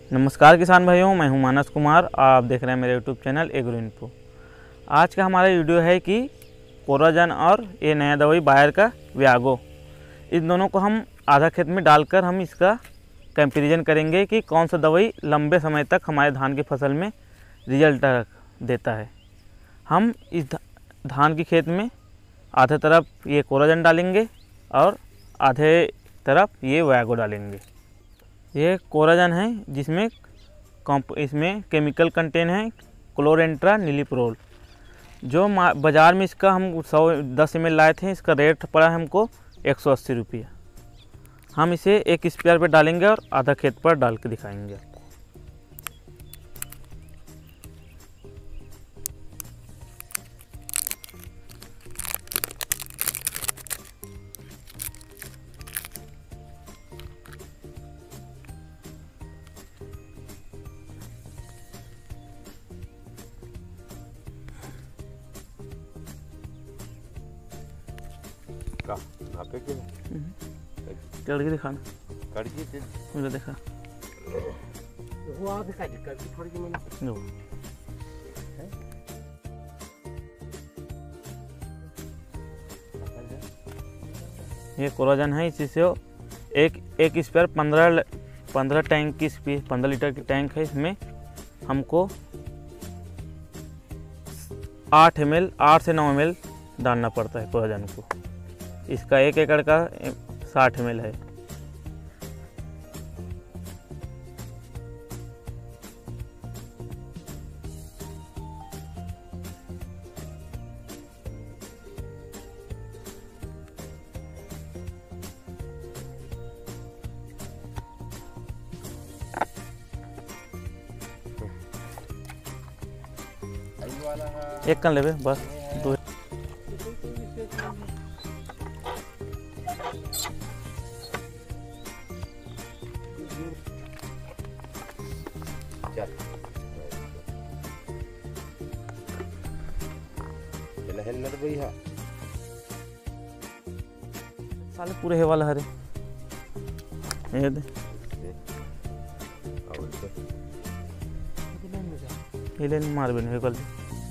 नमस्कार किसान भाइयों, मैं हूं मानस कुमार। आप देख रहे हैं मेरे यूट्यूब चैनल एग्रो इन्फो। आज का हमारा वीडियो है कि कोराजन और ये नया दवाई बायर का व्यागो, इन दोनों को हम आधा खेत में डालकर हम इसका कंपैरिजन करेंगे कि कौन सा दवाई लंबे समय तक हमारे धान की फसल में रिजल्ट देता है। हम इस धान की खेत में आधे तरफ ये कोराजन डालेंगे और आधे तरफ ये व्यागो डालेंगे। ये कोराजन है जिसमें इसमें केमिकल कंटेन है क्लोरेंट्रा नीलीप्रोल। जो बाज़ार में इसका हम 110 ml लाए थे, इसका रेट पड़ा हमको 180 रुपया। हम इसे एक स्पेयर पे डालेंगे और आधा खेत पर डाल के दिखाएंगे। करके दिखाना, मुझे देखा ये कोराजन है। इसी से एक स्पेयर 15 टैंक की 15 लीटर की टैंक है। इसमें हमको 8 से 9 ml डालना पड़ता है कोराजन को। इसका 1 एकड़ का 60 ml है। एक कन लेवे बस दो। साले पूरे है वाला हरे ये दे ये मार भी नहीं कल।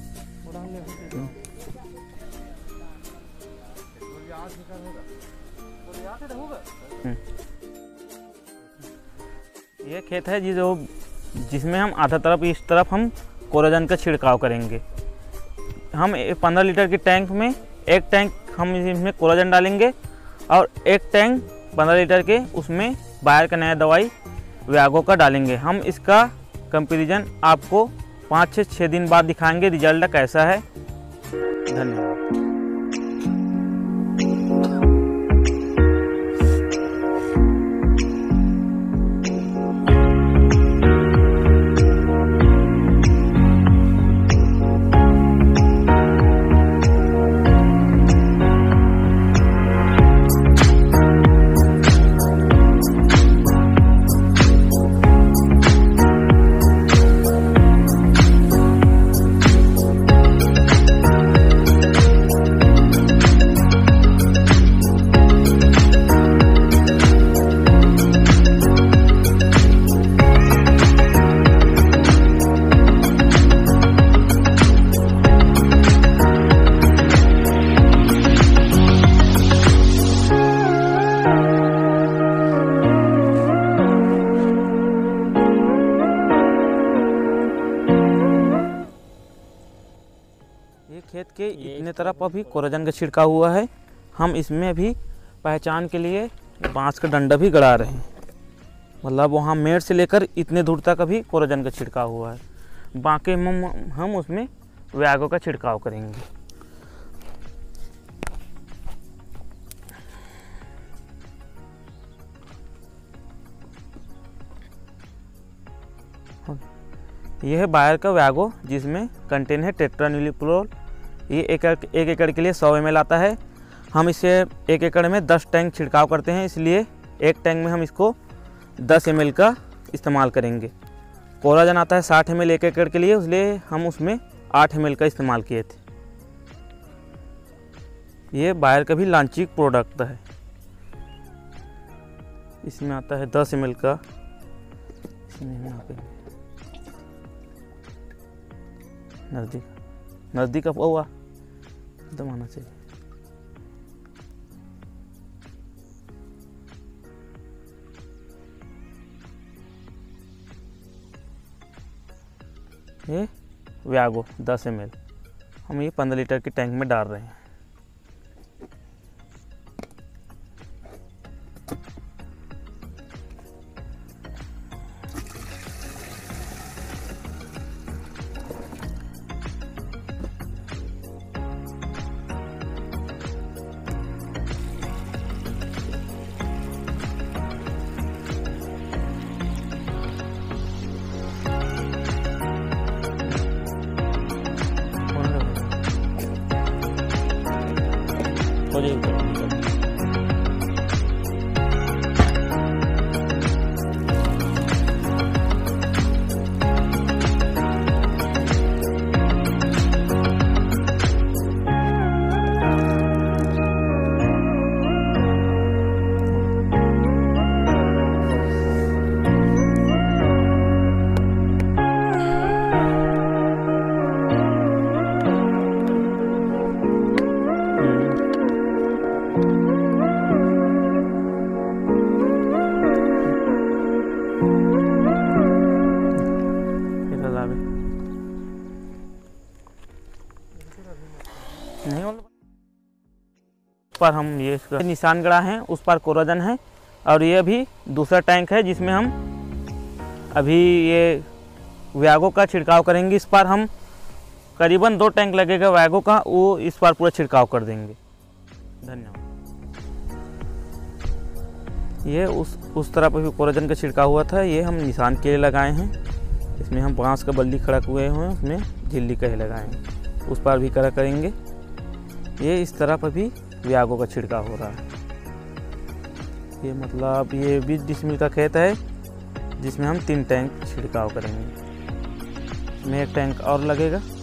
ये खेत है जिसमें हम आधा तरफ इस तरफ हम कोराजन का छिड़काव करेंगे। हम 15 लीटर की टैंक में एक टैंक हम इसमें कोराजन डालेंगे और एक टैंक 15 लीटर के उसमें बायर का नया दवाई व्यागो का डालेंगे। हम इसका कंपैरिजन आपको 5 से 6 दिन बाद दिखाएंगे रिजल्ट कैसा है। धन्यवाद। ये खेत के इतने तरफ अभी कोराजन का छिड़काव हुआ है। हम इसमें अभी पहचान के लिए बांस का डंडा भी गड़ा रहे हैं, मतलब वहाँ मेड़ से लेकर इतने दूर तक अभी कोराजन का छिड़काव हुआ है। बाकी हम उसमें व्यागो का छिड़काव करेंगे। यह है बायर का व्यागो जिसमें कंटेन है टेट्रानिलीप्रोल। ये एक एकड़ के लिए 100 ml आता है। हम इसे 1 एकड़ में 10 टैंक छिड़काव करते हैं, इसलिए एक टैंक में हम इसको 10 ml का इस्तेमाल करेंगे। कोराजन आता है 60 ml 1 एकड़ के लिए, इसलिए हम उसमें 8 ml का इस्तेमाल किए थे। ये बायर का भी लॉन्चिंग प्रोडक्ट है। इसमें आता है 10 ml का इसमें यहाँ पे नज़दीक अब हुआ एकदम आना चाहिए। ये व्यागो 10 ml हम ये 15 लीटर के टैंक में डाल रहे हैं। हो जाएगी। नहीं उस पर हम ये इसका निशान गड़ा है, उस पर कोराजन है। और ये अभी दूसरा टैंक है जिसमें हम अभी ये व्यागो का छिड़काव करेंगे। इस पर हम करीबन 2 टैंक लगेगा व्यागो का, वो इस पर पूरा छिड़काव कर देंगे। धन्यवाद। ये उस तरफ अभी कोराजन का छिड़काव हुआ था, ये हम निशान के लिए लगाए हैं। इसमें हम बांस का बल्ली खड़ा हुए हैं, उसमें झिल्ली का ही लगाए हैं। उस पर भी करा करेंगे। ये इस तरफ अभी व्यागो का छिड़काव हो रहा है। ये मतलब ये 20 डिसमिल का खेत है जिसमें हम 3 टैंक छिड़काव करेंगे। इसमें 1 टैंक और लगेगा।